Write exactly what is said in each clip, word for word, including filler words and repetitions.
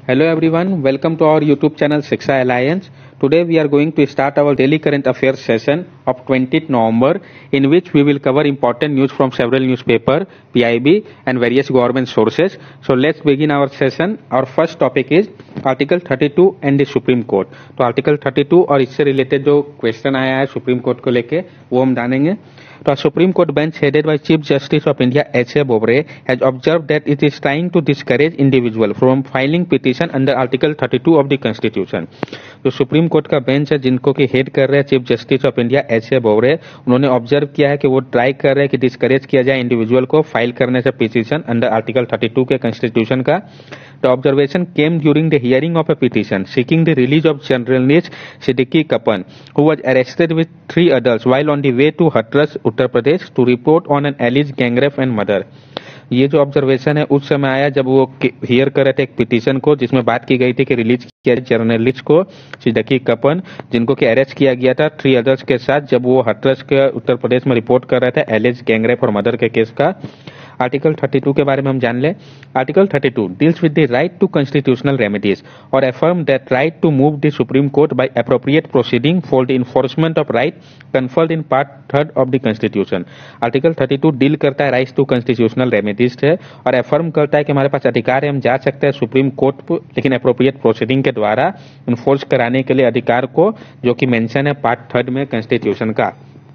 Hello everyone, welcome to our YouTube channel Shiksha Alliance. Today we are going to start our daily current affairs session of twentieth November, in which we will cover important news from several newspapers, P I B and various government sources. So let's begin our session. Our first topic is Article thirty-two and the Supreme Court. तो Article thirty-two और इससे related जो question आया है supreme court को लेके वो हम जानेंगे. तो supreme court bench headed by Chief Justice of India H A Bobde has observed that it is trying to discourage individual from filing petition under Article thirty-two of the Constitution. तो supreme court का bench है जिनको कि head कर रहे हैं chief justice of India H A Bobde. उन्होंने observe किया है कि वो ट्राई कर रहे हैं कि डिस्करेज किया जाए इंडिविजुअल को फाइल करने से पिटीशन अंडर आर्टिकल thirty-two के कॉन्स्टिट्यूशन का. The observation came during the hearing of a petition seeking the release of journalist Siddiqui Kappan, who was arrested with three others while on the way to Hathras, Uttar Pradesh, to report on an alleged gang rape and murder. ये जो observation है उस समय आया जब वो here कर रहे थे एक पिटीशन को जिसमें बात की गई थी कि रिलीज किया जर्नलिस्ट को सिद्दीकी कपन, जिनको कि अरेस्ट किया गया था थ्री अदर्स के साथ जब वो हथरस के उत्तर प्रदेश में रिपोर्ट कर रहे थे एलिज गैंग रेप और मर्डर के केस का. आर्टिकल thirty-two के बारे में हम जान ले. Article thirty-two deals with the right to constitutional remedies or affirm that right to move the Supreme Court by appropriate proceeding for the enforcement of right conferred in part third of the Constitution. Article thirty-two deal करता है rights to constitutional remedies से और affirm करता है कि हमारे पास अधिकार है, हम जा सकते हैं सुप्रीम कोर्ट पर लेकिन अप्रोप्रिएट प्रोसीडिंग के द्वारा इन्फोर्स कराने के लिए अधिकार को जो कि मेंशन है पार्ट थर्ड में कॉन्स्टिट्यूशन का.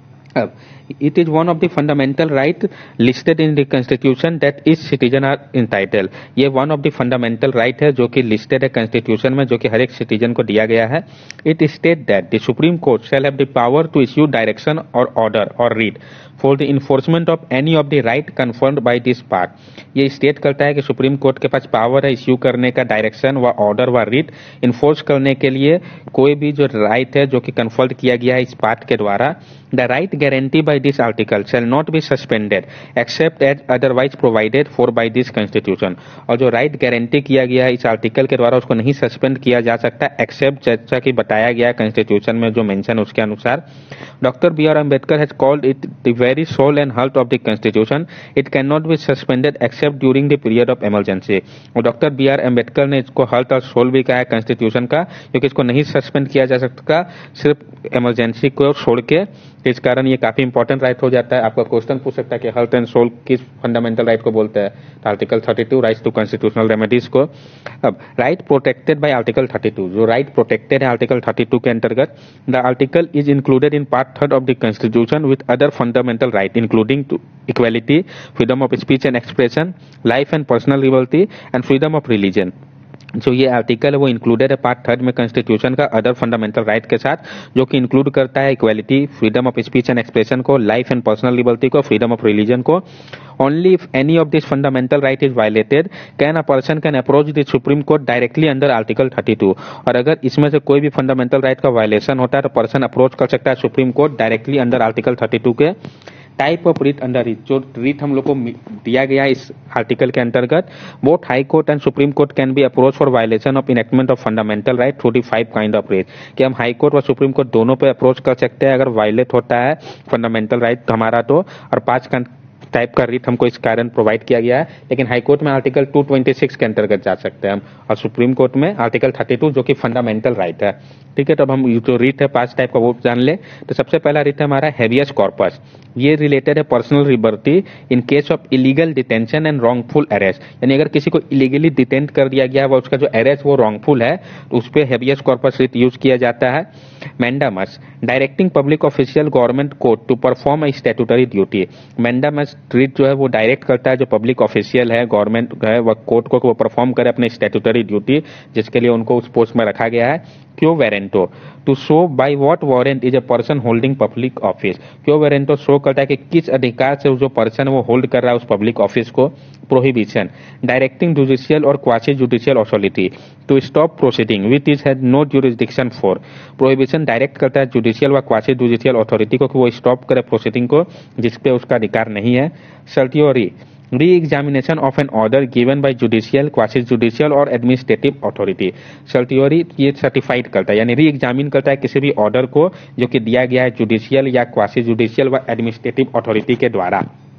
अब it is one of the fundamental right listed in the constitution that each citizen are entitled. ये one of the fundamental right है जो कि listed है constitution में जो कि हर एक citizen को दिया गया है. It states that the Supreme Court shall have the power to issue direction or order or writ for the enforcement of any of the right confirmed by this part. ये state करता है कि supreme court के पास power है issue करने का direction व order व रीट इन्फोर्स करने के लिए कोई भी जो राइट है जो कि कन्फर्ड किया गया है इस पार्ट के द्वारा. The right guarantee by this article shall not be suspended except as otherwise provided for by this Constitution. और जो राइट गारंटी किया गया है इस आर्टिकल के द्वारा उसको नहीं सस्पेंड किया जा सकता एक्सेप्ट जैसा कि बताया गया है कॉन्स्टिट्यूशन में जो मेंशन है उसके अनुसार. Doctor B R Ambedkar has called it the very soul and heart of the constitution. It can not be suspended except during the period of emergency. और डॉक्टर बी आर अम्बेडकर ने इसको हार्ट और soul भी कहा है कॉन्स्टिट्यूशन का क्योंकि इसको नहीं सस्पेंड किया जा सकता सिर्फ इमरजेंसी को छोड़ के. इस कारण ये काफी इंपॉर्टेंट राइट हो जाता है. आपका क्वेश्चन पूछ सकता है कि हेल्थ एंड सोल किस फंडामेंटल राइट को बोलते हैं. तो article thirty-two right to constitutional remedies को. अब right protected by article thirty-two, जो राइट प्रोटेक्टेड है आर्टिकल thirty-two के अंतर्गत. The article is included in part third of the Constitution with other fundamental right including equality, freedom of speech and expression, life and personal liberty and freedom of religion. जो ये article है वो included है part third में Constitution का other fundamental right के साथ जो कि इंक्लूड करता है equality, freedom of speech and expression को, लाइफ एंड पर्सनल लिबर्टी को, फ्रीडम ऑफ रिलीजन को. Only if any of this fundamental right is violated can a person can approach the Supreme Court directly under Article thirty-two. और अगर इसमें से कोई भी fundamental right का वायलेशन होता है तो पर्सन अप्रोच कर सकता है supreme court directly under article thirty-two के. Type of writ under writ, जो रीट हम लोग को दिया गया है इस आर्टिकल के अंतर्गत, both high court and supreme court can be approach for violation of enactment of fundamental right through the five kind of writ. कि हम हाई कोर्ट और सुप्रीम कोर्ट दोनों पे अप्रोच कर सकते हैं अगर वायलेट होता है फंडामेंटल राइट हमारा तो. और पांच टाइप का रीट हमको इस कारण प्रोवाइड किया गया है. लेकिन हाई कोर्ट में आर्टिकल two twenty-six के अंतर्गत जा सकते हैं हम और सुप्रीम कोर्ट में आर्टिकल thirty-two जो कि फंडामेंटल राइट है. ठीक है, तो अब हम जो रीट है पांच टाइप का वो जान ले. तो सबसे पहला रीट है हमारा हेवियस कॉर्पस. ये रिलेटेड है personal liberty in case of illegal detention and wrongful arrest. यानी अगर किसी को इलीगली डिटेंट कर दिया गया है उसका जो अरेस्ट वो रॉन्गफुल है तो उस पर हेवियस कॉर्पस रीट यूज किया जाता है. Mandamus, directing public official government court to perform a statutory duty. Mandamus writ जो है वो डायरेक्ट करता है जो पब्लिक ऑफिशियल है गवर्नमेंट है वह कोर्ट को वो परफॉर्म करे अपने स्टैट्यूटरी ड्यूटी जिसके लिए उनको उस पोस्ट में रखा गया है. Quo warranto, to show by what warrant is a person holding public office. Quo warranto show करता है कि किस अधिकार से जो पर्सन वो होल्ड कर रहा है उस पब्लिक ऑफिस को. प्रोहिबिशन, डायरेक्टिंग जुडिशियल और quasi judicial authority to stop proceeding which is had no jurisdiction for. Prohibition direct करता है जुडिशियल व क्वासी जुडिशियल अथॉरिटी को कि वो स्टॉप करे प्रोसीडिंग को जिसपे उसका अधिकार नहीं है. सर्टियोरी, re-examination of an order given by judicial, quasi-judicial और administrative authority. सर्टियोरी ये सर्टिफाइड करता है यानी री एग्जामिन करता है किसी भी ऑर्डर को जो कि दिया गया है जुडिशियल या क्वासी जुडिशियल व एडमिनिस्ट्रेटिव अथॉरिटी के द्वारा.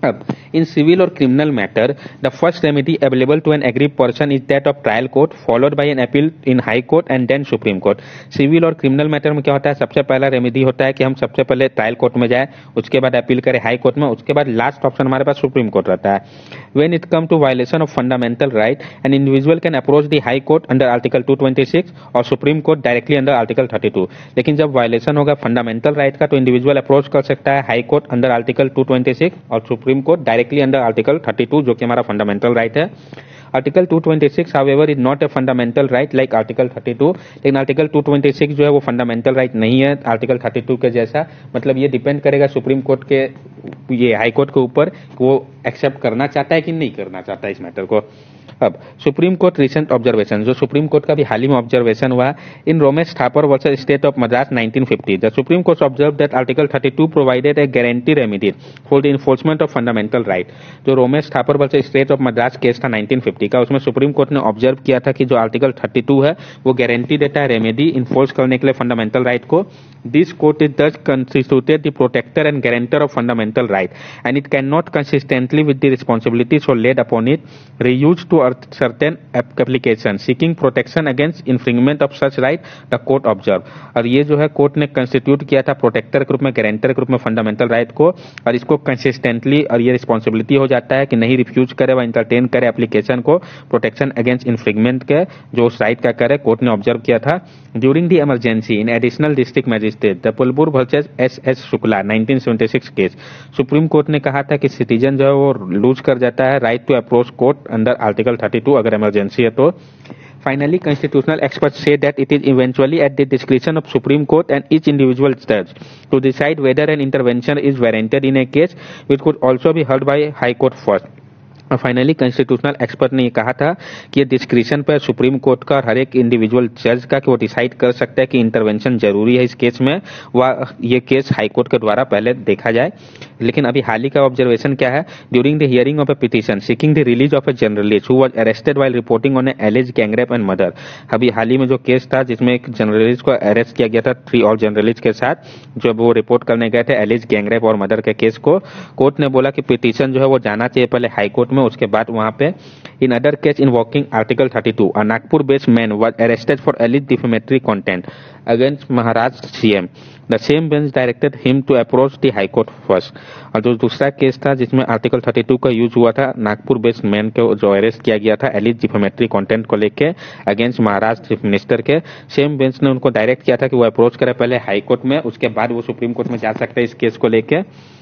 अब इन सिविल और criminal matter the first remedy available to an aggrieved person is that of trial court followed by an appeal in high court and then supreme court. Civil और criminal matter में क्या होता है, सबसे पहला remedy होता है कि हम सबसे पहले ट्रायल कोर्ट में जाए, उसके बाद अपील करें हाई कोर्ट में, उसके बाद लास्ट ऑप्शन हमारे पास सुप्रीम कोर्ट रहता है। When it come to violation of fundamental right an individual can approach the high court under article two twenty six और supreme court directly under article thirty two. लेकिन जब violation होगा fundamental right का तो individual approach कर सकता है high court under article two twenty six और supreme court directly under article thirty two, जो कि हमारा फंडामेंटल राइट है। Article two twenty six however is not a fundamental right like article thirty two, लेकिन article two twenty six जो है वो fundamental right नहीं है आर्टिकल थर्टी टू के जैसा। मतलब ये डिपेंड करेगा सुप्रीम कोर्ट के, ये हाई कोर्ट के ऊपर, वो एक्सेप्ट करना चाहता है कि नहीं करना चाहता है इस मैटर को। अब सुप्रीम कोर्ट रिसेंट ऑब्जर्वेशन, जो सुप्रीम कोर्ट का भी हाल ही में ऑब्जर्वेशन हुआ in Romesh Thapar versus state of Madras nineteen fifty, the supreme court observe that article thirty two provided a guarantee remedy for the enforcement of fundamental right. जो Romesh Thapar versus state of Madras case था nineteen fifty का, उसमें supreme court ने observe किया था कि जो article thirty to है वो गारंटी देता है रेमेडी इन्फोर्स करने के लिए फंडामेंटल राइट को। This court is thus constituted the protector and guarantor of fundamental right and it can not consistently with the responsibilities और laid upon it reused to certain application seeking protection against infringement of such right the court observe। और ये जो है court ने constitute किया था protector के रूप में, गारंटर के रूप में फंडामेंटल राइट को, और इसको कंसिस्टेंटली और ये रिस्पॉन्सिबिलिटी हो जाता है कि नहीं रिफ्यूज करे व इंटरटेन करे एप्लीकेशन को प्रोटेक्शन अगेंस्ट इन्फ्रिंगमेंट के जो उस राइट का करे, कोर्ट ने ऑब्जर्व किया था। During the emergency in additional district magistrate Jabalpur versus S S Shukla nineteen seventy six case, supreme court ने कहा था कि सिटीजन जो है वो लूज कर जाता है right to approach court under article thirty two अगर इमरजेंसी है तो। Finally, constitutional experts say that it is eventually at the discretion of Supreme Court and each individual judge to decide whether an intervention is warranted in a case, which could also be heard by High Court first। और finally constitutional expert ने ये कहा था कि ये discretion पर supreme court का और हर एक इंडिविजुअल जज का कि वो डिसाइड कर सकता है कि इंटरवेंशन जरूरी है इस केस में, वह ये केस हाई कोर्ट के द्वारा पहले देखा जाए। लेकिन अभी हाल ही का ऑब्जर्वेशन क्या है, during the hearing of a petition seeking the release of a journalist who was arrested while reporting on a alleged gang rape and murder. अभी हाल ही में जो केस था जिसमें एक जर्नलिस्ट को अरेस्ट किया गया था थ्री और जर्नलिस्ट के साथ, जब वो रिपोर्ट करने गए थे एलिज गैंग रेप और मर्डर के केस को, कोर्ट ने बोला कि पिटीशन जो है वो जाना चाहिए पहले हाई कोर्ट में, उसके बाद वहां पे in other case invoking article thirty two a Nagpur based man was arrested for alleged defamatory content against Maharashtra CM, the same bench directed him to approach the high court first. और जो दूसरा case था जिसमें आर्टिकल थर्टी टू का use हुआ था, Nagpur based man को जो अरेस्ट किया गया था एलिज डिफेमेटरी कंटेंट को लेके अगेंस्ट महाराष्ट्र चीफ मिनिस्टर के, सेम बेंच ने उनको डायरेक्ट किया था कि वो अप्रोच करे पहले हाई कोर्ट में, उसके बाद वो सुप्रीम कोर्ट में जा सकते हैं इस केस को लेके।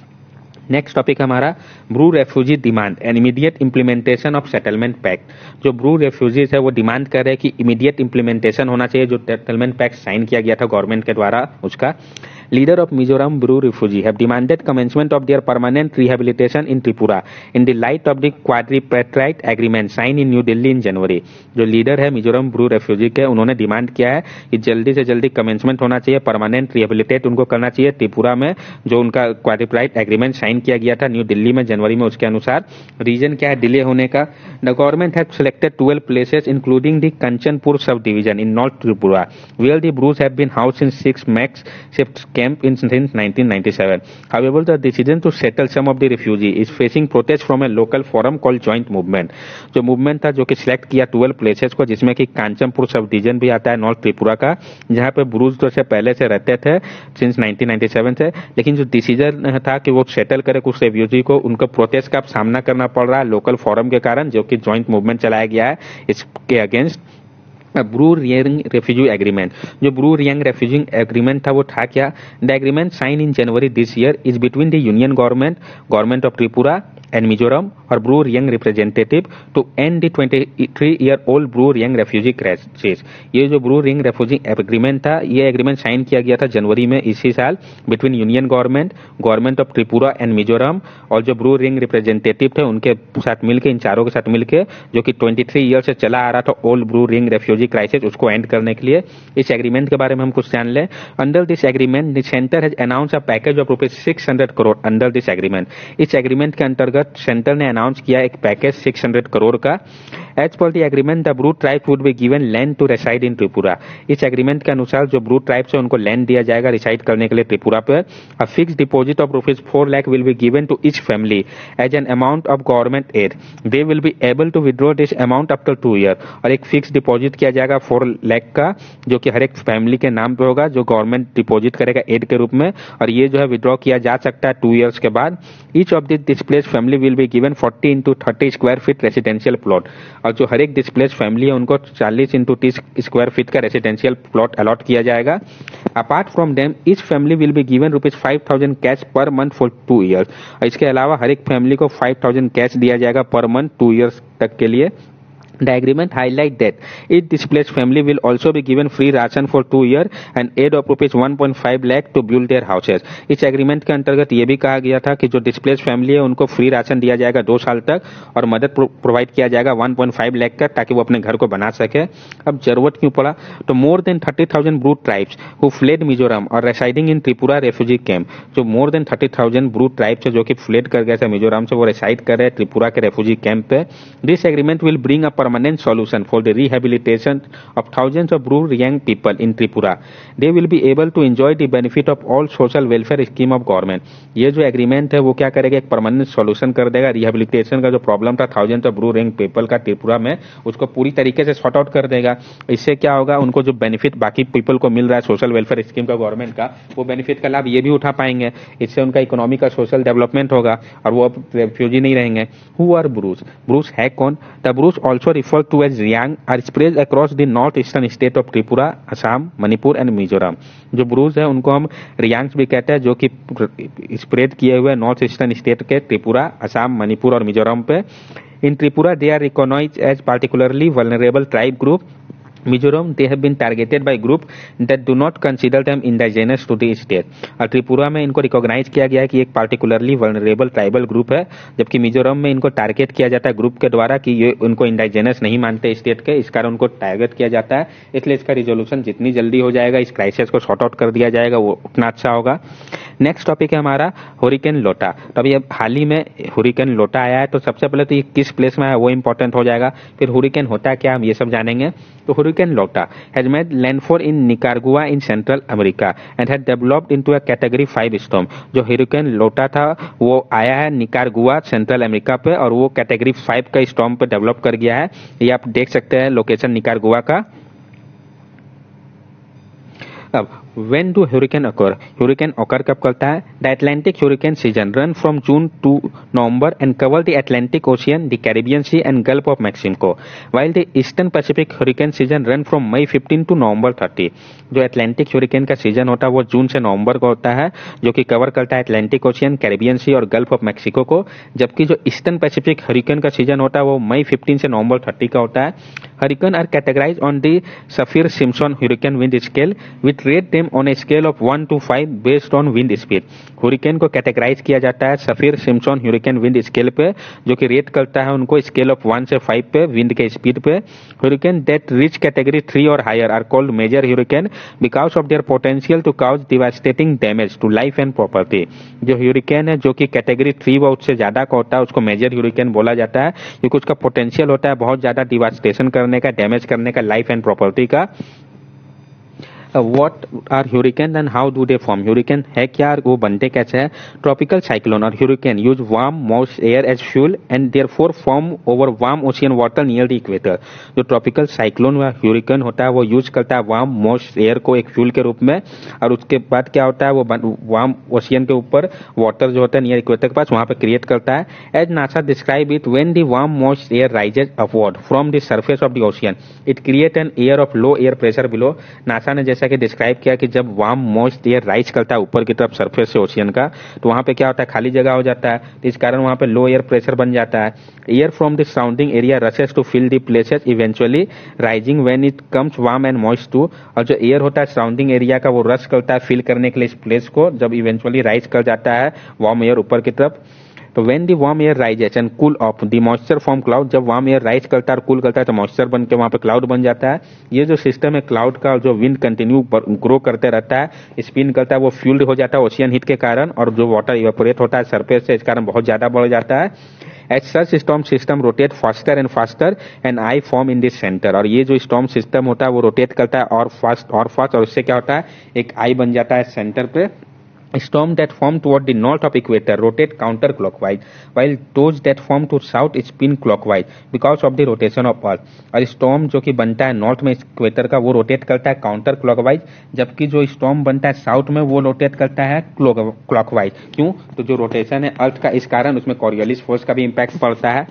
नेक्स्ट टॉपिक हमारा Bru refugee demand and immediate implementation of settlement pact. जो ब्रू रेफ्यूजीज है वो डिमांड कर रहे हैं कि इमीडिएट इंप्लीमेंटेशन होना चाहिए जो सेटलमेंट पैक्ट साइन किया गया था गवर्नमेंट के द्वारा उसका। Leader of Mizoram Bru refugee have demanded commencement of their permanent rehabilitation in Tripura in the light of the quadripartite agreement signed in New Delhi in January। जो leader है Mizoram Bru refugee के, उन्होंने demand किया है कि जल्दी से जल्दी कमेंसमेंट होना चाहिए, परमानेंट रिहेबिलिटेट उनको करना चाहिए त्रिपुरा में, जो उनका क्वाड्रिपार्टाइट एग्रीमेंट साइन किया गया था न्यू दिल्ली में जनवरी में। उसके अनुसार रीजन क्या है डिले होने का, the government has selected twelve places including the Kanchanpur sub division in north Tripura where the Brus have been housed in six makeshift camp in since nineteen ninety-seven। However, the decision to settle some of the refugee is facing protest from a local forum called Joint Movement। जो movement था जो कि select किया twelve places को, जिसमें कि Kanchanpur sub division भी आता है नॉर्थ त्रिपुरा का, जहां पे ब्रूज जो से पहले से रहते थे सिंस नाइनटीन नाइंटी सेवन से, लेकिन जो डिसीजन था कि वो सेटल करे कुछ रेफ्यूजी को, उनको प्रोटेस्ट का सामना करना पड़ रहा है लोकल फोरम के कारण, जो कि जॉइंट मूवमेंट चलाया गया है इसके against. Bru Reang refugee agreement, जो ब्रू रियंग रेफ्यूजी एग्रीमेंट था वो था क्या, the agreement sign in January this year is between the union government government of Tripura and Mizoram और Bru Reang representative to and the twenty three year old Bru Reang refugee crisis. ये जो ब्रू रियंग रेफ्यूजी एग्रीमेंट था, ये एग्रीमेंट साइन किया गया था जनवरी में इसी साल between union government government of Tripura and Mizoram और जो ब्रू रियंग रिप्रेजेंटेटिव थे उनके साथ मिलकर, इन चारों के साथ मिलकर, जो कि ट्वेंटी थ्री ईयर से चला आ रहा था old Bru Reang refugee crisis, उसको एंड करने के लिए। इस एग्रीमेंट के बारे में हम कुछ जान लें। Under this agreement the centre has announce a package of rupees six hundred crore under this agreement. इस एग्रीमेंट के अंतर्गत सेंटर ने अनाउंस किया एक पैकेज सिक्स हंड्रेड करोड़ का। As per the agreement the Bru tribe would be given land to reside in Tripura. इस agreement के अनुसार जो ब्रू ट्राइब्स है उनको लैंड दिया जाएगा रिसाइड करने के लिए त्रिपुरा पे। A fix deposit of rupees four lakh will be given to each family as an amount of government aid. They will be able to withdraw this amount after two year. और एक fix deposit किया जाएगा four lakh का जो कि हर एक family के नाम पे होगा, जो गवर्नमेंट डिपॉजिट करेगा एड के रूप में, और ये जो है विड्रॉ किया जा सकता है टू ईयर्स के बाद। Each of this displace family will be given forty into thirty square feet residential plot. और जो हर एक डिस्प्लेस फैमिली है उनको चालीस इंटू तीस स्क्वायर फीट का रेसिडेंशियल प्लॉट अलॉट किया जाएगा। Apart from them each family will be given rupees five thousand cash per month for two years. और इसके अलावा हर एक फैमिली को फाइव थाउजेंड कैश दिया जाएगा पर मंथ टू ईयर्स तक के लिए। The agreement highlight that each displaced family will also be given free ration for two year and aid of rupees one point five lakh to build their houses। इस agreement के अंतर्गत ये भी कहा गया था कि जो डिस्प्लेस्ड फैमिली है उनको फ्री राशन दिया जाएगा दो साल तक और मदद प्रोवाइड किया जाएगा वन पॉइंट फाइव लाख का, ताकि वो अपने घर को बना सके। अब जरूरत क्यों पड़ा, तो more than thirty thousand Bru tribes who fled Mizoram और residing in Tripura refugee camp. जो more than thirty thousand Bru tribes है जो कि फ्लेड कर गए थे मिजोरम से, वो रेसाइड कर रहे हैं त्रिपुरा के रेफ्यूजी कैंप पे। This agreement will bring a permanent solution for the rehabilitation of thousands of rural young people in Tripura. They will be able to enjoy the benefit of all social welfare scheme of government। ये जो agreement है वो क्या करेगा, एक permanent solution कर देगा। Rehabilitation का जो प्रॉब्लम था thousands of rural young people का त्रिपुरा में, उसको पूरी तरीके से सॉर्ट आउट कर देगा। इससे क्या होगा, उनको जो बेनिफिट बाकी पीपल को मिल रहा है सोशल वेलफेयर स्कीम का गवर्नमेंट का, वो बेनिफिट का लाभ ये भी उठा पाएंगे। इससे उनका इकोनॉमी का सोशल डेवलपमेंट होगा और वो अब रेफ्यूजी नहीं रहेंगे। Who are Bruce? ब्रूस है कौन? The Brus also refer to as Reang are spread across the north eastern state of Tripura, Assam, Manipur and Mizoram. जो ब्रूज है उनको हम रियांग्स भी कहते हैं, जो कि स्प्रेड किए हुए नॉर्थ ईस्टर्न स्टेट के त्रिपुरा, असम, मणिपुर और मिजोरम पे। In Tripura they are recognised as particularly vulnerable tribe group. Mizoram, they have been targeted by group that do not consider them indigenous to the state। और त्रिपुरा में इनको रिकॉग्नाइज किया गया है कि एक पार्टिकुलरली वल्नरेबल ट्राइबल ग्रुप है, जबकि मिजोरम में इनको टारगेट किया जाता है ग्रुप के द्वारा कि ये उनको इंडाइजेनस नहीं मानते स्टेट के, इस कारण उनको टारगेट किया जाता है। इसलिए इसका रिजोल्यूशन जितनी जल्दी हो जाएगा, इस क्राइसिस को सॉर्ट आउट कर दिया जाएगा, वो उतना अच्छा होगा। नेक्स्ट टॉपिक है हमारा हुरिकेन लोटा। तो अभी अब हाल ही में हुरिकेन लोटा आया है, तो सबसे पहले तो ये किस प्लेस में है वो इंपॉर्टेंट हो जाएगा, फिर हुरिकेन होता क्या हम ये सब जानेंगे। तो हुरिकेन लोटा has made landfall in Nicaragua in Central America and had developed into a category five storm। जो हुरिकेन लोटा था वो आया है निकारागुआ सेंट्रल अमेरिका पे और वो कैटेगरी फाइव का स्टॉर्म पे डेवलप कर गया है। ये आप देख सकते हैं लोकेशन निकारागुआ का। अब when do hurricane occur? Hurricane occur कब करता है? The Atlantic hurricane season run from June to November and cover the Atlantic Ocean, the Caribbean Sea and Gulf of Mexico, while the Eastern Pacific hurricane season run from May fifteen to November thirty. जो Atlantic hurricane का season होता है वो जून से नवंबर को होता है, जो कि कवर करता है अटलांटिक ओशियन, कैरिबियन सी और गल्फ ऑफ मैक्सिको को। जबकि जो ईस्टर्न पैसिफिक हरिकेन का सीजन होता है वो मई फिफ्टीन से नवंबर थर्टी का होता है। Hurricane are categorise on the Saffir Simpson hurricane wind scale with rate them on a scale of one to five based on wind speed. Hurricane को categorise किया जाता है Saffir Simpson hurricane wind scale पे, जो कि rate करता है उनको स्केल ऑफ वन से फाइव पे विंड के स्पीड पे। Hurricane that reach category three और higher are called major hurricane because of their potential to cause devastating damage to life and property. जो हरिकेन है जो कि कैटेगरी थ्री व उससे ज्यादा का होता है उसको मेजर हरिकेन बोला जाता है, क्योंकि उसका पोटेंशियल होता है बहुत ज्यादा डिवास्टेशन करने का, डैमेज करने का लाइफ एंड प्रॉपर्टी का। What are hurricane and how do they form? Hurricane है क्या, वो बनते कैसे हैं? ट्रॉपिकल साइक्लोन और hurricane use warm moist air as fuel and therefore form over warm ocean water near the equator. जो tropical cyclone व ह्यूरिकेन होता है वो यूज करता है वार्म मॉइस्ट एयर को एक फ्यूल के रूप में, और उसके बाद क्या होता है वो वार्म ओशियन के ऊपर वाटर जो होता है नियर इक्वेटर के पास वहां पे क्रिएट करता है। As NASA describe it, when the warm moist air rises upward from the surface of the ocean it create an air of low air pressure below. NASA ने जैसा कि डिस्क्राइब किया कि जब वार्म मॉइस्ट एयर राइज करता है ऊपर की तरफ सरफेस से ओशियन का, तो वहां पे क्या होता है खाली जगह हो जाता है, तो इस कारण वहां पे लो एयर प्रेशर बन जाता है। Air from the surrounding area rushes to fill the places eventually rising when it comes warm and moist to. और जो एयर होता है सराउंडिंग एरिया का वो रश करता है फिल करने के लिए इस प्लेस को, जब इवेंचुअली राइज कर जाता है वार्म एयर ऊपर की तरफ। तो when the warm air rises and cool off the moisture form cloud, जब वार्म एयर राइज करता है और कूल करता है तो मॉइस्चर बन के वहां पे क्लाउड बन जाता है। ये जो सिस्टम है क्लाउड का, जो विंड कंटिन्यू ग्रो करते रहता है, स्पिन करता है, वो फ्यूल्ड हो जाता है ओशियन हीट के कारण, और जो वाटर इवेपोरेट होता है सरफेस से इस कारण बहुत ज्यादा बढ़ जाता है। As such storm system rotate faster and faster and eye form in this centre. और ये जो स्टॉर्म सिस्टम होता है वो रोटेट करता है और फास्ट और फास्ट, और उससे क्या होता है, एक आई बन जाता है सेंटर पे। Storm that form toward the north of equator rotate counterclockwise, while those that form to south spin clockwise because of the rotation of earth। और storm जो कि बनता है नॉर्थ में इक्वेटर का वो रोटेट करता है काउंटर क्लॉकवाइज, जबकि जो storm बनता है साउथ में वो रोटेट करता है क्लॉकवाइज। क्यों? तो जो रोटेशन है अर्थ का, इस कारण उसमें कॉरियोलिस फोर्स का भी इम्पैक्ट पड़ता है।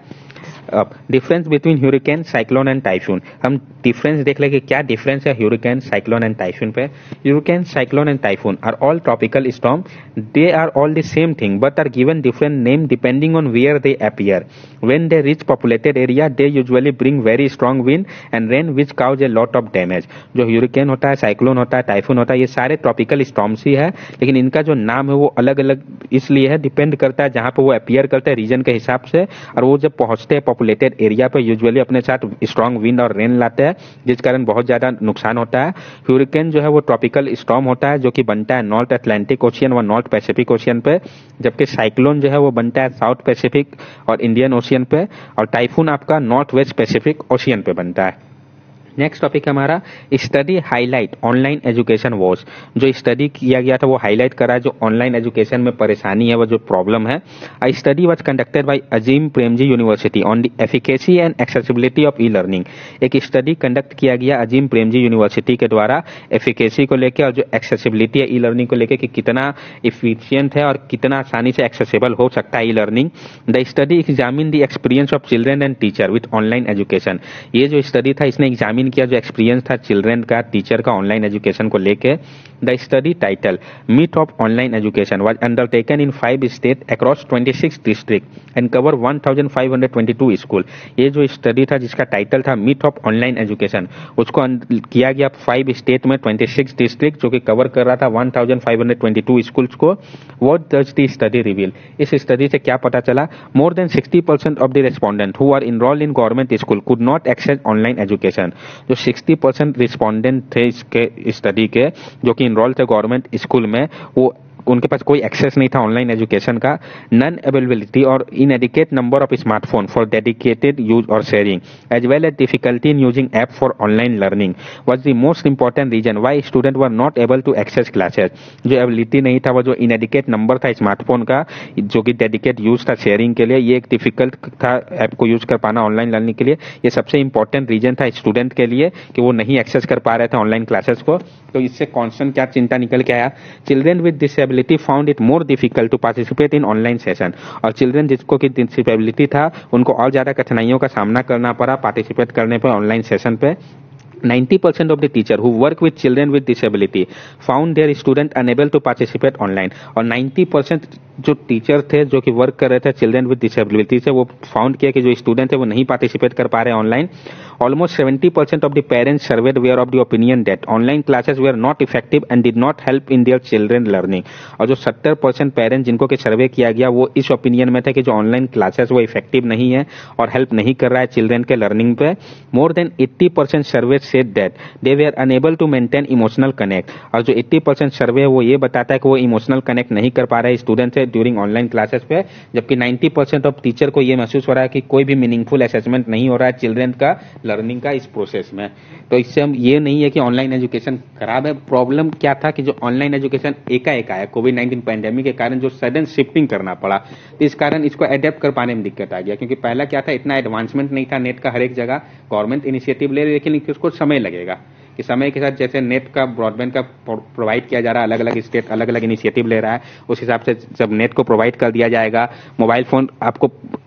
Difference between hurricane, cyclone and typhoon. हम डिफरेंस देख लेंगे क्या डिफरेंस है ह्यूरिकेन, साइक्लोन एंड टाइफून पे। Hurricane, cyclone and typhoon are all tropical storm. They are all the same thing but are given different name depending on where they appear. When they reach populated area they usually bring very strong wind and rain which cause a lot of damage. जो hurricane होता है, cyclone होता है, typhoon होता है, ये सारे tropical storms ही है, लेकिन इनका जो नाम है वो अलग अलग इसलिए है, डिपेंड करता है जहां पर वो अपीयर करते हैं रीजन के हिसाब से। और वो जब पहुंचते हैं पॉपुलेटेड एरिया पे यूजुअली अपने साथ स्ट्रॉन्ग विंड और रेन लाते हैं, जिस कारण बहुत ज्यादा नुकसान होता है। ह्यूरिकेन जो है वो ट्रॉपिकल स्टॉर्म होता है जो कि बनता है नॉर्थ अटलांटिक ओशियन व नॉर्थ पैसिफिक ओशियन पे, जबकि साइक्लोन जो है वो बनता है साउथ पैसिफिक और इंडियन ओशियन पे, और टाइफून आपका नॉर्थ वेस्ट पैसिफिक ओशियन पे बनता है। नेक्स्ट टॉपिक हमारा study highlight online education was. जो स्टडी किया गया था वो हाईलाइट करा जो ऑनलाइन एजुकेशन में परेशानी है, वो जो प्रॉब्लम है। I study was conducted by Azim Premji university on the efficacy and accessibility of e learning. एक स्टडी कंडक्ट किया गया अजीम प्रेमजी यूनिवर्सिटी के द्वारा एफिकेसी को लेकर और जो एक्सेसिबिलिटी है ई लर्निंग को लेकर कि कितना इफिशियंट है और कितना आसानी से एक्सेसिबल हो सकता है e learning. The study examine the experience of children and teacher with online education. ये जो स्टडी था इसने एग्जामिन किया जो एक्सपीरियंस था चिल्ड्रेन का, टीचर का ऑनलाइन एजुकेशन को लेके। The study title myth of online education was undertaken in five state across twenty six district and cover one thousand five hundred twenty two school. ये जो study था जिसका title था meet of online education, उसको किया गया five state में twenty six district जो कि कवर कर रहा था one thousand five hundred twenty two schools को। What does the study reveal? इस स्टडी से क्या पता चला? More than sixty percent of the respondent who are enrolled in government school could not access online education. जो sixty percent respondent थे इसके study के जो कि इनरोल थे गवर्नमेंट स्कूल में, वो उनके पास कोई एक्सेस नहीं था ऑनलाइन एजुकेशन का। नन अवेलेबिलिटी और inadequate number of smartphone for dedicated use और sharing as well as difficulty in using app for online learning was the most important reason why student were not able to access classes. जो ability नहीं था, वो जो inadequate number था smartphone का जो कि डेडिकेट यूज था शेयरिंग के लिए, ये एक डिफिकल्ट था ऐप को यूज कर पाना ऑनलाइन लर्निंग के लिए। ये सबसे इंपॉर्टेंट रीजन था स्टूडेंट के लिए कि वो नहीं एक्सेस कर पा रहे थे ऑनलाइन क्लासेस को। तो इससे कॉन्सर्न क्या चिंता निकल के आया? Children with disability found it more difficult to participate in online session. और चिल्ड्रेन जिसको की डिसेबिलिटी था उनको और ज्यादा कठिनाइयों का सामना करना पड़ा पार्टिसिपेट करने पे ऑनलाइन सेशन पे। ninety percent of the teacher who work with children with disability found their student unable to participate online। और ninety percent जो टीचर थे जो कि वर्क कर रहे थे चिल्ड्रेन विद डिसेबिलिटी से, वो फाउंड किया कि जो स्टूडेंट थे वो नहीं पार्टिसिपेट कर पा रहे online. Almost seventy percent of the parents surveyed were of the opinion that online classes were not effective and did not help in their children learning. और जो सत्तर परसेंट पेरेंट्स जिनको के सर्वे किया गया वो इस ओपिनियन में थे कि जो ऑनलाइन क्लासेस वो इफेक्टिव नहीं है और हेल्प नहीं कर रहा है चिल्ड्रेन के लर्निंग पे। More than eighty percent survey said that they were unable to maintain emotional connect. और जो एट्टी परसेंट सर्वे है वो ये बताता है कि वो इमोशनल कनेक्ट नहीं कर पा रहे स्टूडेंट से ड्यूरिंग ऑनलाइन क्लासेस पे, जबकि नाइंटी परसेंट ऑफ टीचर को ये महसूस हो रहा है कि कोई भी मीनिंगफुल असेसमेंट नहीं हो रहा है चिल्ड्रेन का लर्निंग का इस प्रोसेस में। तो इससे हम ये नहीं है कि ऑनलाइन एजुकेशन खराब है। प्रॉब्लम क्या था कि जो ऑनलाइन एजुकेशन एकाएक आया कोविड नाइन्टीन पैंडेमिक के कारण, जो सडन शिफ्टिंग करना पड़ा, तो इस कारण इसको अडेप्ट कर पाने में दिक्कत आ गया। क्योंकि पहला क्या था, इतना एडवांसमेंट नहीं था नेट का हर एक जगह, गवर्नमेंट इनिशिएटिव ले रही, लेकिन उसको समय लगेगा कि समय के साथ जैसे नेट का ब्रॉडबैंड का प्रोवाइड किया जा रहा है, अलग अलग स्टेट अलग अलग इनिशिएटिव ले रहा है, उस हिसाब से जब नेट को प्रोवाइड कर दिया जाएगा, मोबाइल फोन आपको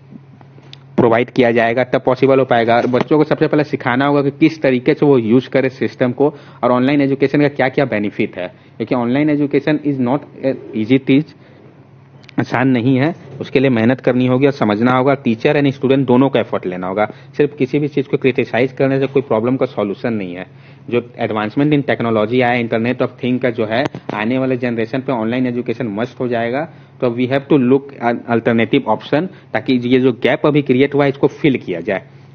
प्रोवाइड किया जाएगा, तब पॉसिबल हो पाएगा। और बच्चों को सबसे पहले सिखाना होगा कि किस तरीके से वो यूज करे सिस्टम को और ऑनलाइन एजुकेशन का क्या क्या बेनिफिट है। क्योंकि online education is not easy चीज, आसान नहीं है, उसके लिए मेहनत करनी होगी और समझना होगा। टीचर एंड स्टूडेंट दोनों का एफर्ट लेना होगा। सिर्फ किसी भी चीज को क्रिटिसाइज करने से कोई प्रॉब्लम का सॉल्यूशन नहीं है। जो एडवांसमेंट इन टेक्नोलॉजी आया, इंटरनेट ऑफ थिंग का जो है, आने वाले जनरेशन पे ऑनलाइन एजुकेशन मस्ट हो जाएगा। तो we have to look alternative option, ताकि ये जो गैप अभी क्रिएट हुआ है इसको फिल किया जाए।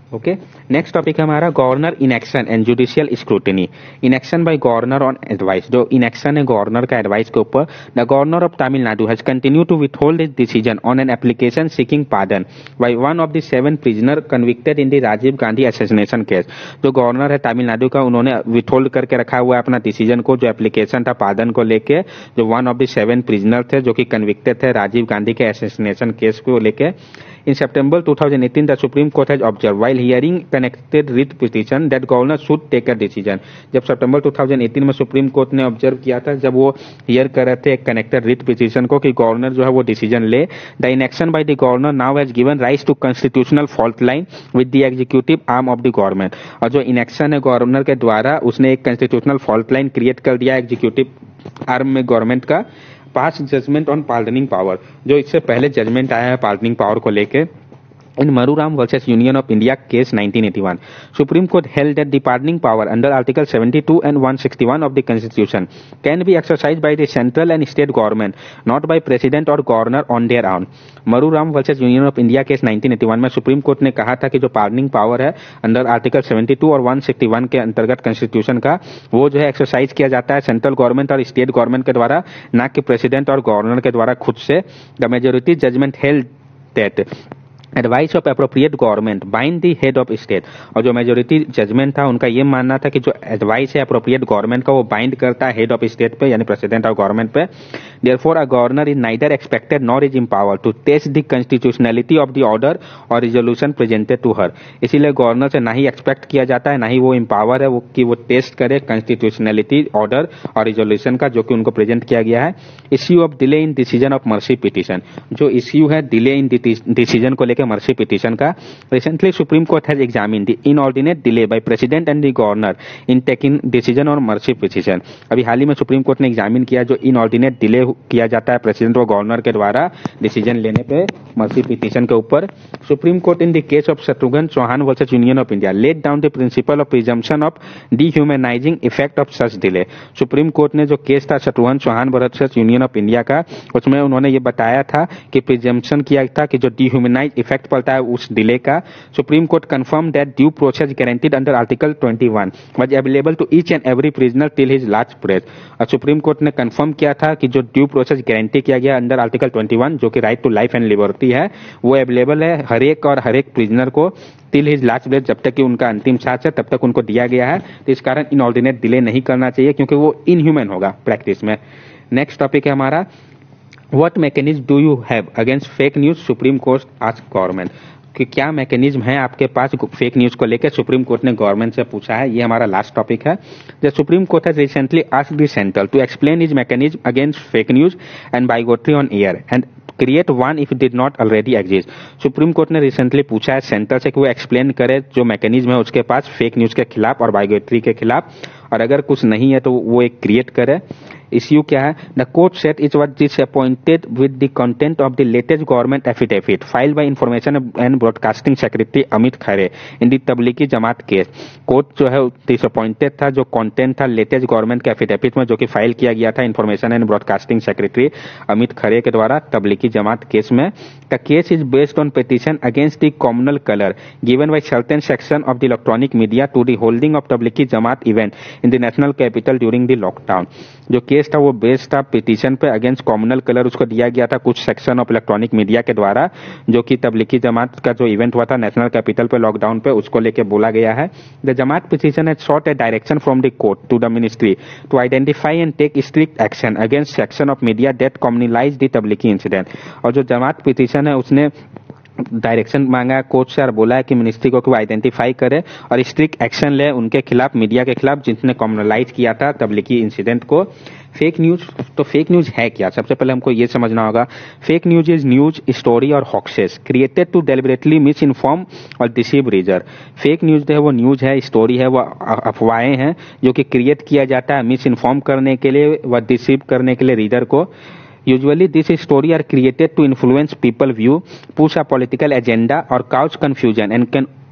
ओके, नेक्स्ट टॉपिक है हमारा governor inaction and judicial scrutiny. Inaction by governor on advice. जो इनएक्शन है गवर्नर का एडवाइस के ऊपर। The governor of Tamil Nadu has continue to withhold his decision on an application seeking pardon by one of the seven prisoner convicted in the Rajiv Gandhi assassination case. जो governor है तमिलनाडु का, उन्होंने withhold करके रखा हुआ है अपना डिसीजन को, जो एप्लीकेशन था पार्डन को लेके, जो one of the seven prisoner थे जो कि कन्विक्टेड थे राजीव गांधी के असैसिनेशन केस को लेके। In September twenty eighteen, the Supreme Court has observed while hearing connected writ petition that governor should take a decision. जब सितंबर twenty eighteen में सुप्रीम कोर्ट ने ऑब्जर्व किया था, जब वो हियर कर रहे थे कनेक्टेड रिट पिटीशन को, कि गवर्नर जो है वो डिसीजन ले। The inaction by the governor now has given rise to constitutional fault line with the executive arm of the government. और जो इनएक्शन है गवर्नर के द्वारा, उसने एक कॉन्स्टिट्यूशनल फॉल्ट लाइन क्रिएट कर दिया एग्जीक्यूटिव आर्म में गवर्नमेंट का। Past judgment on pardoning power, जो इससे पहले जजमेंट आया है पार्डनिंग पावर को लेके। In Maruram versus Union of India case nineteen eighty-one, Supreme Court held that the pardoning power under Article seventy-two and one sixty-one of the Constitution can be exercised by the central and state government, not by president or governor on their own. Maruram versus Union of India case nineteen eighty-one में supreme court ने कहा था कि जो pardoning power है under article seventy-two और one sixty-one के अंतर्गत कॉन्स्टिट्यूशन का, वो जो है एक्सरसाइज किया जाता है सेंट्रल गवर्नमेंट और स्टेट गवर्नमेंट के द्वारा, ना कि प्रेसिडेंट और गवर्नर के द्वारा खुद से। The majority judgment held that advice of appropriate government bind the head of state. और जो मेजोरिटी जजमेंट था उनका ये मानना था कि जो एडवाइस है अप्रोप्रिएट गवर्नमेंट का, वो बाइंड करता है हेड ऑफ स्टेट पे, यानी प्रेसिडेंट और गवर्नमेंट पे। Therefore a governor is neither expected nor is empowered to test the constitutionality of the order और रिजोल्यूशन प्रेजेंटेड टू हर। इसीलिए गवर्नर से ना ही एक्सपेक्ट किया जाता है, ना ही वो एम्पावर है वो कि वो टेस्ट करे कॉन्स्टिट्यूशनलिटी ऑर्डर और रिजोल्यूशन का, जो कि उनको प्रेजेंट किया गया है। Issue of delay in decision of mercy petition, जो इश्यू है डिले इन डिसीजन को लेकर मर्सी पिटीशन का। Recently supreme court has examined the inordinate delay by president and the governor in taking decision on mercy petition. अभी हाल ही में supreme court ने एग्जामिन किया जो इनऑर्डिनेट डिले किया जाता है प्रेसिडेंट और गवर्नर के द्वारा डिसीजन लेने पे मर्सी पिटीशन के ऊपर। Supreme court in the case of Shatrughan Chauhan versus union of India laid down the principle of presumption of dehumanising effect of such delay. Supreme court ने जो केस था Shatrughan Chauhan versus union of India का, उसमें उन्होंने ये बताया था कि प्रिजम्पशन किया था कि जो डिह्यूमनाइज इफेक्ट पड़ता है उस डिले का। Supreme court confirm that due process guaranteed under article twenty-one was available to each and every prisoner till his last breath. और सुप्रीम कोर्ट ने कंफर्म किया था कि जो ड्यू प्रोसेस गारंटी किया गया अंडर आर्टिकल twenty-one, जो कि right to life and liberty है, वो अवेलेबल है हर एक और हर एक प्रिजनर को टिल हिज लास्ट ब्रेथ, जब तक कि उनका अंतिम सांस है तब तक उनको दिया गया है। तो इस कारण इनऑर्डिनेट डिले नहीं करना चाहिए, क्योंकि वो इनह्यूमन होगा प्रैक्टिस में। नेक्स्ट टॉपिक है हमारा what mechanism do you have against fake news, supreme court asked government. कि क्या मैकेनिज्म है आपके पास फेक न्यूज को लेकर, सुप्रीम कोर्ट ने गवर्नमेंट से पूछा है। ये हमारा लास्ट टॉपिक है। The supreme court has recently asked the central to explain his mechanism against fake news and bigotry on air and create one if did not already exist. Supreme court ने recently पूछा है centre से कि वो explain करे जो mechanism है उसके पास फेक न्यूज के खिलाफ और बाइगोट्री के खिलाफ, और अगर कुछ नहीं है तो वो एक क्रिएट करे। इश्यू क्या है? The court said it was disappointed with the content of the latest government affidavit filed by information and broadcasting secretary Amit Khare in the Tablighi Jamaat case. Court जो है डिसअपॉइंटेड था जो कंटेंट था लेटेस्ट गवर्नमेंट के एफिडेविट में, जो कि फाइल किया गया था information and broadcasting secretary Amit Khare के द्वारा तबलीगी जमात केस में। The case is based on petition against the communal colour given by certain section of the electronic media to the holding of Tablighi Jamaat event in the national capital during the lockdown. जो case था वो based था petition पे against communal colour, उसको दिया गया था कुछ सेक्शन ऑफ इलेक्ट्रॉनिक मीडिया के द्वारा, जो कि तबलीगी जमात का जो इवेंट हुआ था नेशनल कैपिटल पे लॉकडाउन पे, उसको लेके बोला गया है। The Jamaat petition has sought a direction from the court to the ministry to identify and take strict action against section of media that communalized the Tablighi incident. और जो जमात पिटीशन है उसने डायरेक्शन मांगा कोर्ट से और बोला है कि मिनिस्ट्री को आइडेंटिफाई करे और स्ट्रिक्ट एक्शन ले उनके खिलाफ, मीडिया के खिलाफ जिसने कम्युनलाइज किया था तबलीगी इंसिडेंट को। फेक न्यूज, तो फेक न्यूज है क्या? सबसे पहले हमको ये समझना होगा। Fake news is news, story और hoaxes created to deliberately misinform और डिसीव रीडर। फेक न्यूज जो है वो न्यूज है, स्टोरी है, वो अफवाहें हैं जो कि क्रिएट किया जाता है मिस इन्फॉर्म करने के लिए व डिसीव करने के लिए रीडर को। Usually, these stories are created to influence people view, push a political agenda, or cause confusion, and can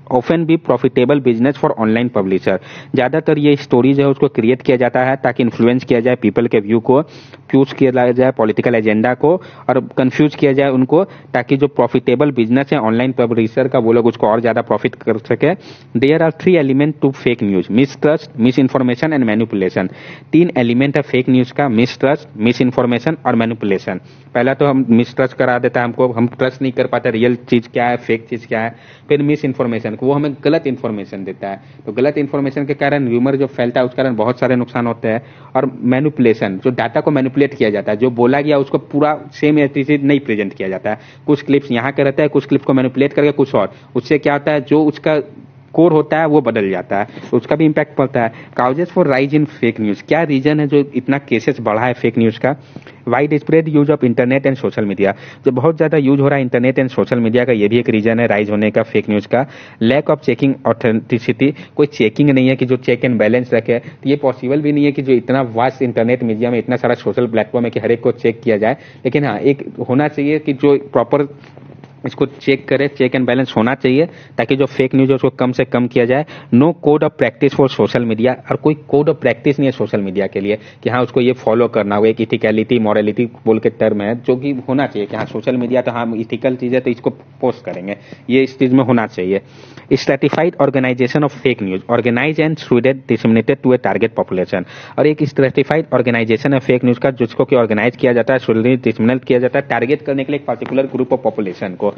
often be profitable business for online publisher. ज्यादातर ये स्टोरीज है उसको क्रिएट किया जाता है ताकि इन्फ्लुएंस किया जाए पीपल के व्यू को, फ्यूज किया जाए पॉलिटिकल एजेंडा को और कंफ्यूज किया जाए उनको, ताकि जो प्रॉफिटेबल बिजनेस है ऑनलाइन पब्लिशर का वो लोग उसको और ज्यादा प्रॉफिट कर सके। There are three element to fake news, mistrust, misinformation and manipulation. तीन एलिमेंट है फेक न्यूज का, मिस ट्रस्ट, मिस इन्फॉर्मेशन और मैनिपुलेशन। पहला तो हम मिस ट्रस्ट करा देता है हमको, हम ट्रस्ट नहीं कर पाते रियल चीज क्या है फेक चीज क्या है। फिर मिस इन्फॉर्मेशन, वो हमें गलत इन्फॉर्मेशन देता है, तो गलत इन्फॉर्मेशन के कारण र्यूमर जो फैलता है उस कारण बहुत सारे नुकसान होते हैं। और मैनिपुलेशन, जो डाटा को मैनिपुलेट किया जाता है, जो बोला गया उसको पूरा सेम चीज नहीं प्रेजेंट किया जाता है। कुछ क्लिप्स यहाँ के रहता है, कुछ क्लिप को मैनिपुलेट करके कुछ और, उससे क्या होता है जो उसका कोर होता है वो बदल जाता है, तो उसका भी इंपैक्ट पड़ता है। Causes for rise in fake news, क्या रीजन है जो इतना केसेस बढ़ा है फेक न्यूज का? Widespread use of internet and social media, जो बहुत ज्यादा यूज हो रहा है इंटरनेट एंड सोशल मीडिया का, ये भी एक रीजन है राइज होने का फेक न्यूज का। लैक ऑफ चेकिंग ऑथेंटिसिटी, कोई चेकिंग नहीं है कि जो चेक एंड बैलेंस रखे, तो ये पॉसिबल भी नहीं है कि जो इतना वास्ट इंटरनेट मीडिया में इतना सारा सोशल प्लेटफॉर्म है कि हर एक को चेक किया जाए। लेकिन हाँ, एक होना चाहिए कि जो प्रॉपर इसको चेक करे, चेक एंड बैलेंस होना चाहिए ताकि जो फेक न्यूज है उसको कम से कम किया जाए। No code of practice for social media, और कोई कोड ऑफ प्रैक्टिस नहीं है सोशल मीडिया के लिए कि हाँ उसको ये फॉलो करना हो, एक इथिकलिटी मॉरलिटी बोल के टर्म है जो कि होना चाहिए कि हाँ सोशल मीडिया तो हाँ इथिकल चीज है तो इसको पोस्ट करेंगे, ये इस चीज में होना चाहिए। Stratified organisation of fake news, organise and spreaded disseminated to a target population, और एक स्ट्रेटिफाइड ऑर्गेनाइजेशन है फेक न्यूज का जिसको कि ऑर्गेनाइज किया जाता है, स्प्रेडेड डिसेमिनेट किया जाता है टारगेट करने के लिए एक पर्टिकुलर ग्रुप ऑफ पॉपुलेशन को।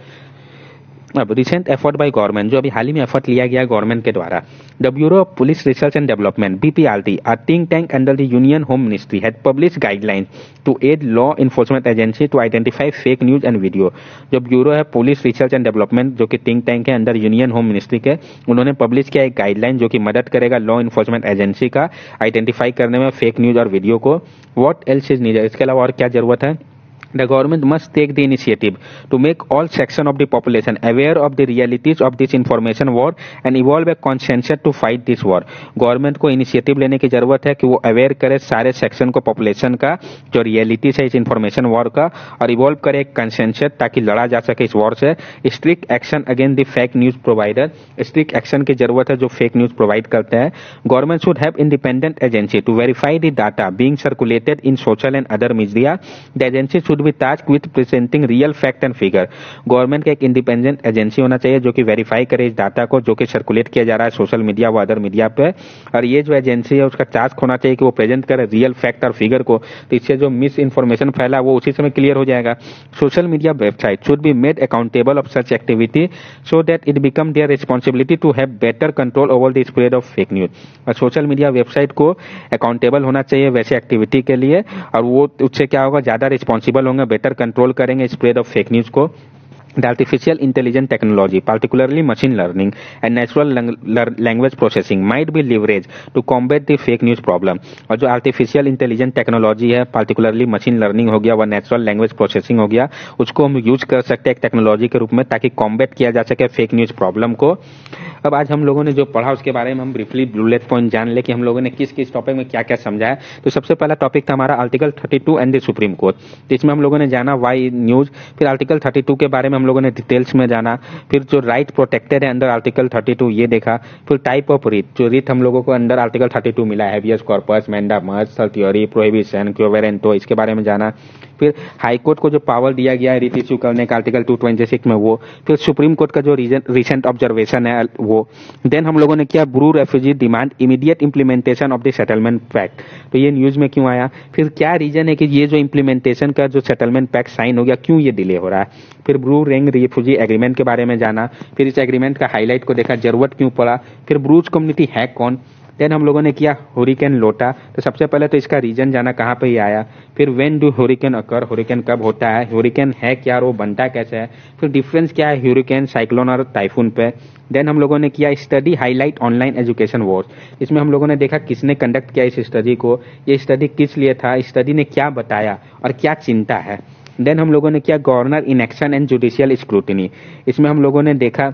अब रिसेंट एफर्ट बाय गवर्नमेंट, जो अभी हाल ही में एफर्ट लिया गया गवर्नमेंट के द्वारा, the bureau of police research and development BPRT, a think tank under the union home ministry, had published guidelines to aid law enforcement agency to identify fake news and video. जो bureau है police research and development जो कि think tank है under union home ministry के, उन्होंने publish किया एक guideline जो कि मदद करेगा लॉ इन्फोर्समेंट एजेंसी का आइडेंटिफाई करने में फेक न्यूज और वीडियो को। व्हाट एल्स इज नीडेड, इसके अलावा और क्या जरूरत है? The government must take the initiative to make all section of the population aware of the realities of this information war and evolve a consensus to fight this war. Government को initiative लेने की जरूरत है कि वो aware करे सारे section को पॉपुलेशन का जो रियलिटीज है इस इंफॉर्मेशन वॉर का, और इवॉल्व करे एक कंसेंसस ताकि लड़ा जा सके इस वॉर से। Strict action against the fake news provider, strict action की जरूरत है जो फेक न्यूज प्रोवाइड करते हैं। Government should have independent agency to verify the data being circulated in social and other media. The agency should be tasked with presenting real fact and figure. Government का एक independent agency होना चाहिए जो कि verify करे इस data को जो कि सर्कुलेट किया जा रहा है सोशल मीडिया व अदर मीडिया पे, और ये जो एजेंसी है उसका टास्क होना चाहिए कि वो प्रेजेंट करे रियल फैक्ट और फिगर को, तो इससे जो मिस इन्फॉर्मेशन फैला वो उसी समय क्लियर हो जाएगा। Social media website should be made accountable of such activity so that it become their responsibility to have better control over the spread of fake news. और सोशल मीडिया वेबसाइट को accountable होना चाहिए वैसे activity के लिए, और वो उससे क्या होगा ज्यादा रिस्पॉन्सिबल होंगे, बेटर कंट्रोल करेंगे स्प्रेड ऑफ फेक न्यूज को। The artificial intelligence technology, particularly machine learning and natural language processing, might be leveraged to combat the fake news problem. और जो artificial intelligence technology है, particularly machine learning हो गया व natural language processing हो गया, उसको हम यूज कर सकते हैं एक टेक्नोलॉजी के रूप में ताकि कॉम्बैट किया जा सके फेक न्यूज प्रॉब्लम को। अब आज हम लोगों ने जो पढ़ा उसके बारे में हम ब्रीफली बुलेट पॉइंट जान ले कि हम लोगों ने किस किस टॉपिक में क्या क्या समझा है। तो सबसे पहला टॉपिक था हमारा article thirty two and the supreme court, तो इसमें हम लोगों ने जाना वाई न्यूज, फिर आर्टिकल थर्टी टू के बारे में हम लोगों ने डिटेल्स में जाना, फिर जो राइट प्रोटेक्टेड है अंडर आर्टिकल थर्टी टू ये देखा, फिर टाइप ऑफ रीट, जो रीट हम लोगों को अंडर आर्टिकल थर्टी टू मिला है, habeas corpus, mandamus, certiorari, prohibition, quo warranto, इसके बारे में जाना। फिर हाई कोर्ट को जो पावर दिया गया है रीट इश्यू करने का आर्टिकल टू ट्वेंटी सिक्स में वो, फिर सुप्रीम कोर्ट का जो रिसेंट ऑब्जर्वेशन है वो, देन हम लोगों ने किया Bru refugee demand immediate implementation of the settlement pact, तो ये न्यूज में क्यों आया, फिर क्या रीजन है कि ये जो इंप्लीमेंटेशन का जो सेटलमेंट पैक्ट साइन हो गया क्यों ये डिले हो रहा है, फिर ब्रू रिंग रेफ्यूजी एग्रीमेंट के बारे में जाना, फिर इस एग्रीमेंट का हाईलाइट को देखा जरूरत क्यों पड़ा, फिर ब्रूज कम्युनिटी है कौन, देन हम लोगों ने किया हुरिकेन लोटा, तो सबसे पहले तो इसका रीजन जाना कहाँ पे ही आया, फिर when do hurricane occur, hurricane कब होता है, हुरिकेन है क्या और वो बनता कैसे है, फिर डिफरेंस क्या है हुरिकेन, साइक्लोन और टाइफून पे। देन हम लोगों ने किया study highlight online education wars, इसमें हम लोगों ने देखा किसने कंडक्ट किया इस स्टडी को, ये स्टडी किस लिए था, स्टडी ने क्या बताया और क्या चिंता है। देन हम लोगों ने किया governor in action and judicial scrutiny, इसमें हम लोगों ने देखा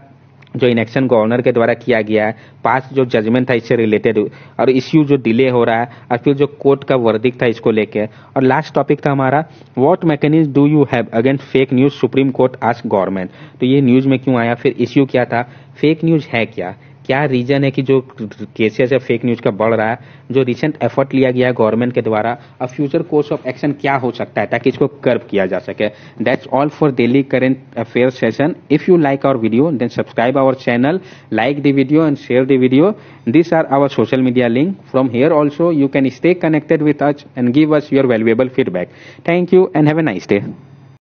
जो इनेक्शन गवर्नर के द्वारा किया गया है, पास जो जजमेंट था इससे रिलेटेड, और इश्यू जो डिले हो रहा है, और फिर जो कोर्ट का वर्डिक्ट था इसको लेके, और लास्ट टॉपिक था हमारा what mechanism do you have against fake news, supreme court ask government. तो ये न्यूज में क्यों आया, फिर इश्यू क्या था, फेक न्यूज है क्या, क्या रीजन है कि जो केसेस है फेक न्यूज का बढ़ रहा है, जो रिसेंट एफर्ट लिया गया है गवर्नमेंट के द्वारा, और फ्यूचर कोर्स ऑफ एक्शन क्या हो सकता है ताकि इसको कर्व किया जा सके। That's all for daily current affair session. If you like our video then subscribe our channel, like the video and share the video. These are our social media link. From here also you can stay connected with us and give us your valuable feedback. Thank you and have a nice day.